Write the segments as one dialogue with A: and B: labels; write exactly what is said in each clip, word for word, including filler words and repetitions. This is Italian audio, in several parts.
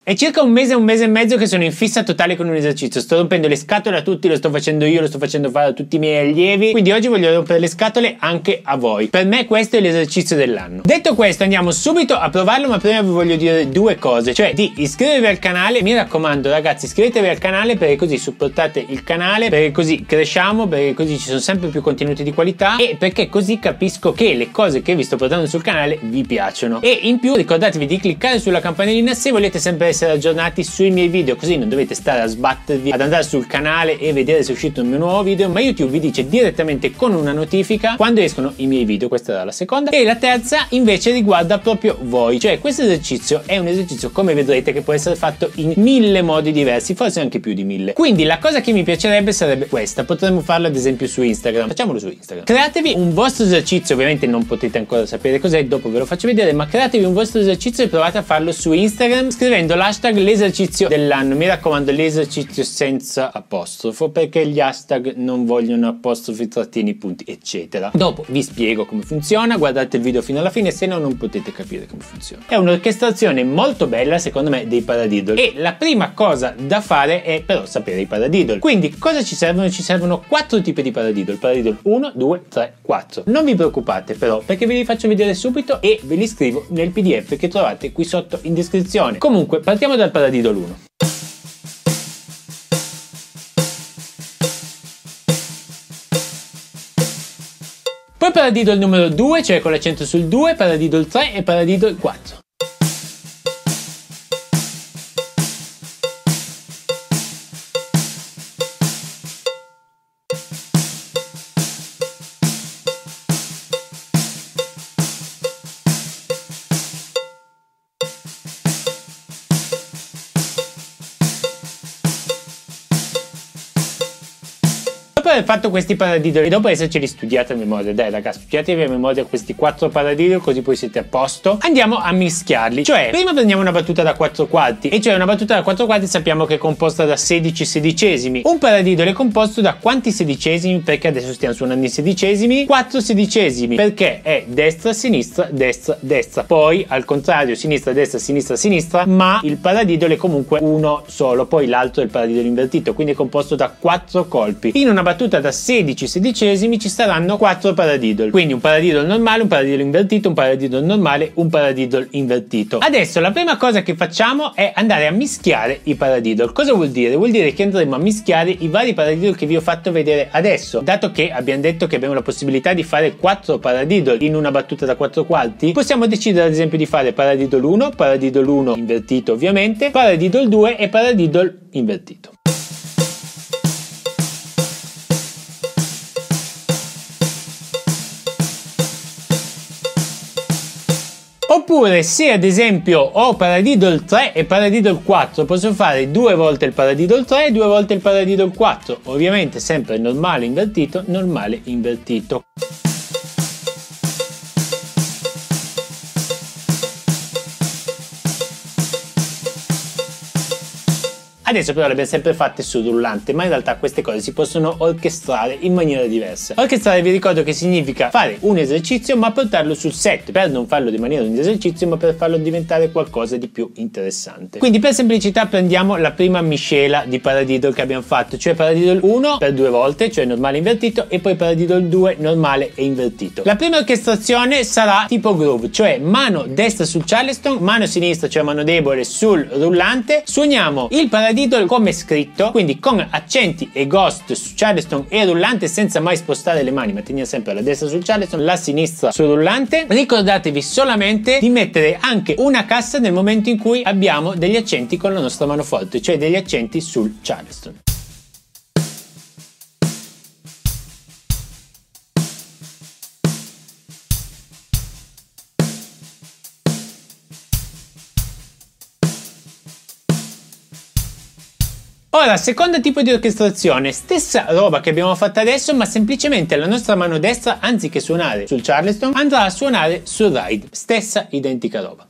A: È circa un mese, un mese e mezzo che sono in fissa totale con un esercizio. Sto rompendo le scatole a tutti, lo sto facendo io, lo sto facendo fare a tutti i miei allievi. Quindi oggi voglio rompere le scatole anche a voi. Per me questo è l'esercizio dell'anno. Detto questo, andiamo subito a provarlo, ma prima vi voglio dire due cose. Cioè di iscrivervi al canale. Mi raccomando ragazzi, iscrivetevi al canale perché così supportate il canale, perché così cresciamo, perché così ci sono sempre più contenuti di qualità e perché così capisco che le cose che vi sto portando sul canale vi piacciono. E in più ricordatevi di cliccare sulla campanellina se volete sempre essere aggiornati sui miei video, così non dovete stare a sbattervi ad andare sul canale e vedere se è uscito un mio nuovo video, ma YouTube vi dice direttamente con una notifica quando escono i miei video. Questa era la seconda. E la terza invece riguarda proprio voi, cioè questo esercizio è un esercizio, come vedrete, che può essere fatto in mille modi diversi, forse anche più di mille. Quindi la cosa che mi piacerebbe sarebbe questa. Potremmo farlo ad esempio su Instagram. Facciamolo su Instagram. Createvi un vostro esercizio, ovviamente non potete ancora sapere cos'è, dopo ve lo faccio vedere, ma createvi un vostro esercizio e provate a farlo su Instagram scrivendo l'hashtag l'esercizio dell'anno. Mi raccomando, l'esercizio senza apostrofo, perché gli hashtag non vogliono apostrofi, trattini, punti eccetera. Dopo vi spiego come funziona, guardate il video fino alla fine, se no non potete capire come funziona. È un'orchestrazione molto bella secondo me dei paradiddle e la prima cosa da fare è però sapere i paradiddle. Quindi cosa ci servono? Ci servono quattro tipi di paradiddle. Paradiddle uno, due, tre, quattro. Non vi preoccupate però, perché ve li faccio vedere subito e ve li scrivo nel P D F che trovate qui sotto in descrizione. Comunque partiamo dal paradiddle uno. Poi paradiddle numero due, cioè con l'accento sul due, paradiddle tre e paradiddle quattro. Dopo aver fatto questi paradiddle e dopo esserceli studiati a memoria, dai ragazzi, studiatevi a memoria questi quattro paradiddle così poi siete a posto, andiamo a mischiarli. Cioè prima prendiamo una battuta da quattro quarti, e cioè una battuta da quattro quarti sappiamo che è composta da sedici sedicesimi. Un paradiddle è composto da quanti sedicesimi? Perché adesso stiamo suonando i sedicesimi. Quattro sedicesimi, perché è destra sinistra destra destra, poi al contrario sinistra destra sinistra sinistra, ma il paradiddle è comunque uno solo, poi l'altro è il paradiddle invertito, quindi è composto da quattro colpi. In una battuta da sedici sedicesimi ci saranno quattro paradiddle, quindi un paradiddle normale, un paradiddle invertito, un paradiddle normale, un paradiddle invertito. Adesso la prima cosa che facciamo è andare a mischiare i paradiddle. Cosa vuol dire? Vuol dire che andremo a mischiare i vari paradiddle che vi ho fatto vedere adesso. Dato che abbiamo detto che abbiamo la possibilità di fare quattro paradiddle in una battuta da quattro quarti, possiamo decidere ad esempio di fare paradiddle uno, paradiddle uno invertito ovviamente, paradiddle due e paradiddle invertito. Oppure se ad esempio ho paradiddle tre e paradiddle quattro, posso fare due volte il paradiddle tre e due volte il paradiddle quattro, ovviamente sempre normale invertito, normale invertito. Adesso però le abbiamo sempre fatte sul rullante, ma in realtà queste cose si possono orchestrare in maniera diversa. Orchestrare vi ricordo che significa fare un esercizio ma portarlo sul set, per non farlo di maniera un esercizio ma per farlo diventare qualcosa di più interessante. Quindi per semplicità prendiamo la prima miscela di paradiddle che abbiamo fatto, cioè paradiddle uno per due volte, cioè normale invertito, e poi paradiddle due normale e invertito. La prima orchestrazione sarà tipo groove, cioè mano destra sul charleston, mano sinistra, cioè mano debole, sul rullante. Suoniamo il paradiddle come scritto, quindi con accenti e ghost su charleston e rullante senza mai spostare le mani, ma teniamo sempre la destra sul charleston, la sinistra sul rullante. Ricordatevi solamente di mettere anche una cassa nel momento in cui abbiamo degli accenti con la nostra mano forte, cioè degli accenti sul charleston. Ora, secondo tipo di orchestrazione, stessa roba che abbiamo fatto adesso, ma semplicemente la nostra mano destra, anziché suonare sul charleston, andrà a suonare sul ride. Stessa identica roba.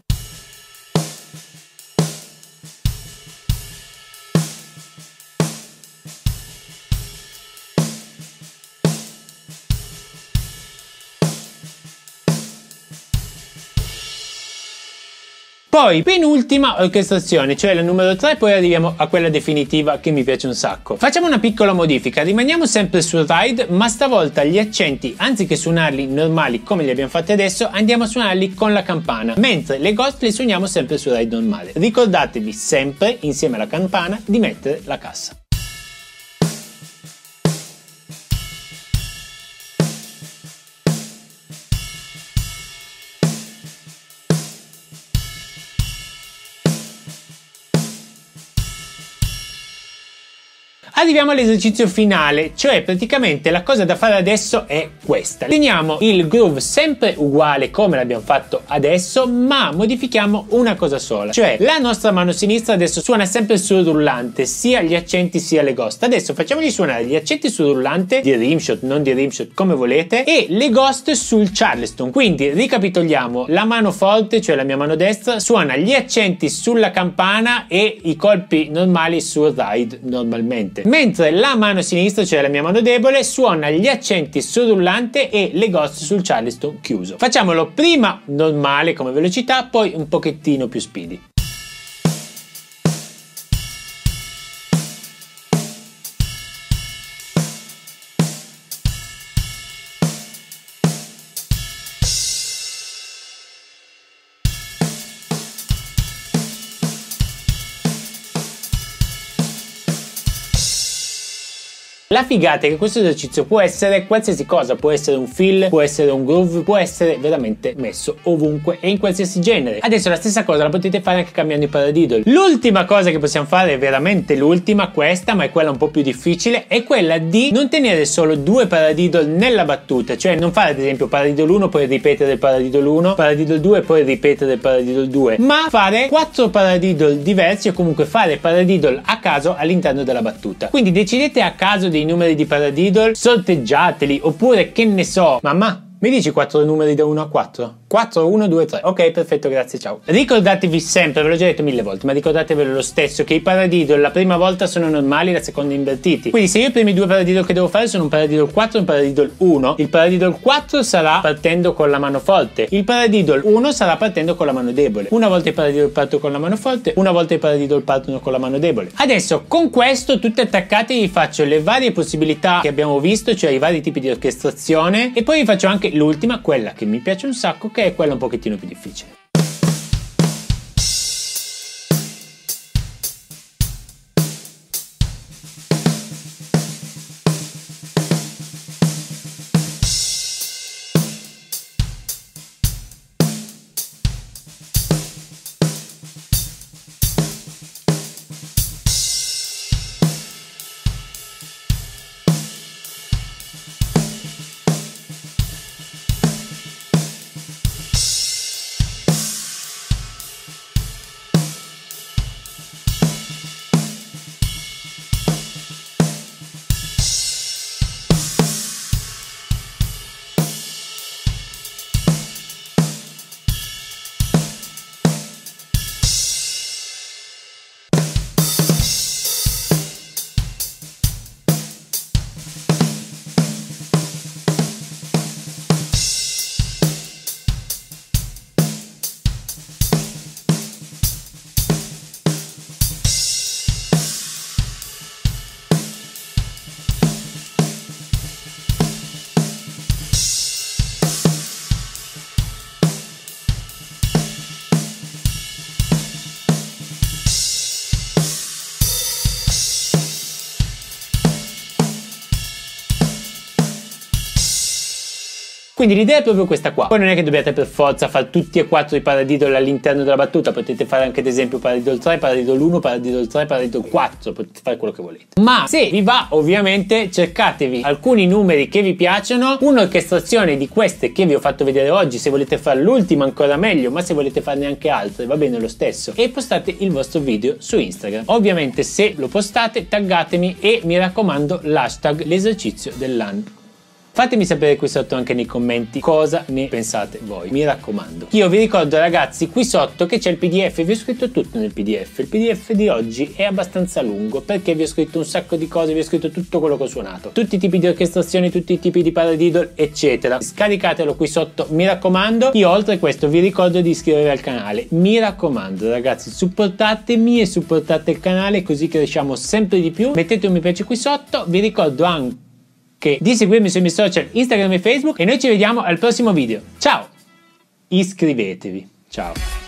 A: Poi penultima orchestrazione, cioè la numero tre, poi arriviamo a quella definitiva che mi piace un sacco. Facciamo una piccola modifica, rimaniamo sempre sul ride, ma stavolta gli accenti, anziché suonarli normali come li abbiamo fatti adesso, andiamo a suonarli con la campana, mentre le ghost le suoniamo sempre sul ride normale. Ricordatevi sempre, insieme alla campana, di mettere la cassa. Arriviamo all'esercizio finale, cioè praticamente la cosa da fare adesso è questa. Teniamo il groove sempre uguale come l'abbiamo fatto adesso, ma modifichiamo una cosa sola, cioè la nostra mano sinistra adesso suona sempre sul rullante, sia gli accenti sia le ghost. Adesso facciamogli suonare gli accenti sul rullante, di rimshot, non di rimshot, come volete, e le ghost sul charleston. Quindi ricapitoliamo, la mano forte, cioè la mia mano destra, suona gli accenti sulla campana e i colpi normali sul ride normalmente, mentre la mano sinistra, cioè la mia mano debole, suona gli accenti sul rullante e le ghost sul charleston chiuso. Facciamolo prima normale come velocità, poi un pochettino più speedy. La figata è che questo esercizio può essere qualsiasi cosa, può essere un fill, può essere un groove, può essere veramente messo ovunque e in qualsiasi genere. Adesso la stessa cosa la potete fare anche cambiando i paradiddle. L'ultima cosa che possiamo fare, è veramente l'ultima, questa, ma è quella un po' più difficile, è quella di non tenere solo due paradiddle nella battuta, cioè non fare ad esempio paradiddle uno poi ripetere il paradiddle uno, paradiddle due poi ripetere il paradiddle due, ma fare quattro paradiddle diversi o comunque fare paradiddle a caso all'interno della battuta. Quindi decidete a caso dei numeri di paradiddle, sorteggiateli, oppure che ne so, mamma, mi dici quattro numeri da uno a quattro? quattro, uno, due, tre. Ok, perfetto, grazie, ciao. Ricordatevi sempre, ve l'ho già detto mille volte, ma ricordatevelo lo stesso, che i paradiddle la prima volta sono normali, la seconda invertiti. Quindi se io i primi due paradiddle che devo fare sono un paradiddle quattro e un paradiddle uno, il paradiddle quattro sarà partendo con la mano forte, il paradiddle uno sarà partendo con la mano debole. Una volta i paradiddle partono con la mano forte, una volta i paradiddle partono con la mano debole. Adesso con questo tutti attaccati vi faccio le varie possibilità che abbiamo visto, cioè i vari tipi di orchestrazione, e poi vi faccio anche l'ultima, quella che mi piace un sacco, che è quella un pochettino più difficile. Quindi l'idea è proprio questa qua. Poi non è che dobbiate per forza fare tutti e quattro i paradiddle all'interno della battuta, potete fare anche ad esempio paradiddle tre, paradiddle uno, paradiddle tre, paradiddle quattro, potete fare quello che volete. Ma se vi va, ovviamente cercatevi alcuni numeri che vi piacciono, un'orchestrazione di queste che vi ho fatto vedere oggi, se volete fare l'ultima ancora meglio, ma se volete farne anche altre va bene lo stesso, e postate il vostro video su Instagram. Ovviamente se lo postate taggatemi e mi raccomando l'hashtag l'esercizio dell'anno. Fatemi sapere qui sotto anche nei commenti cosa ne pensate voi, mi raccomando. Io vi ricordo ragazzi qui sotto che c'è il P D F, vi ho scritto tutto nel P D F. Il P D F di oggi è abbastanza lungo perché vi ho scritto un sacco di cose, vi ho scritto tutto quello che ho suonato, tutti i tipi di orchestrazioni, tutti i tipi di paradiddle eccetera. Scaricatelo qui sotto, mi raccomando. Io oltre a questo vi ricordo di iscrivervi al canale, mi raccomando ragazzi, supportatemi e supportate il canale così cresciamo sempre di più. Mettete un mi piace qui sotto, vi ricordo anche di seguirmi sui miei social Instagram e Facebook e noi ci vediamo al prossimo video. Ciao! Iscrivetevi. Ciao!